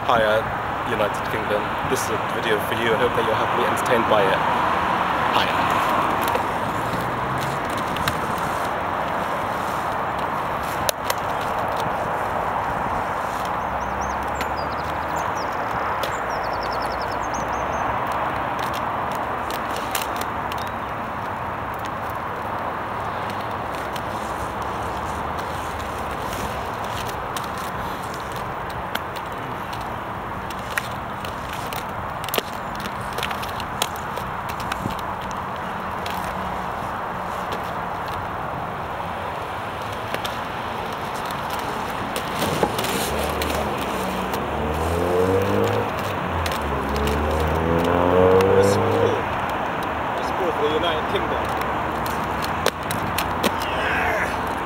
Hi, United Kingdom. This is a video for you. I hope that you're happily entertained by it. Hiya.